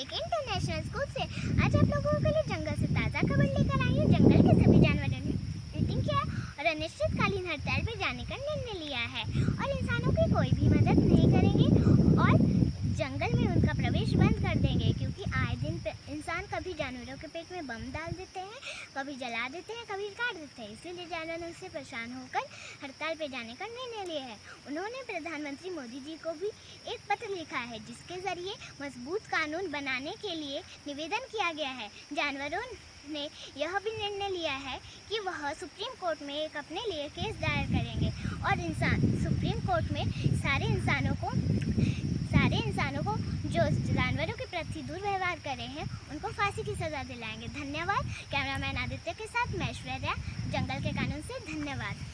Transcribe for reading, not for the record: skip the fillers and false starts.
एक international school से आज आप लोगों के लिए जंगल से ताज़ा खबर लेकर आई हूँ। जंगल के सभी जानवरों ने मीटिंग किया और अनिश्चितकालीन हड़ताल पर जाने का निर्णय लिया है और इंसानों की कोई भी मदद नहीं करेंगे और जंगल में उनका प्रवेश बंद कर देंगे, क्योंकि आए दिन इंसान कभी जानवरों के पेट में बम डाल देते हैं, कभी जला देते हैं, कभी काट देते हैं। इसीलिए जानवरों से परेशान होकर हड़ताल पे जाने का निर्णय लिया है। उन्होंने प्रधानमंत्री मोदी जी को भी एक पत्र लिखा है, जिसके जरिए मजबूत कानून बनाने के लिए निवेदन किया गया है। जानवरों ने यह भी निर्णय लिया है कि वह सुप्रीम कोर्ट में एक अपने लिए केस दायर करेंगे और सुप्रीम कोर्ट में सारे इंसानों को जो जानवरों के प्रति दुर्व्यवहार करे हैं उनको फांसी की सज़ा दिलाएंगे। धन्यवाद। कैमरामैन आदित्य के साथ मैं ऐश्वर्या, जंगल के कानून से। धन्यवाद।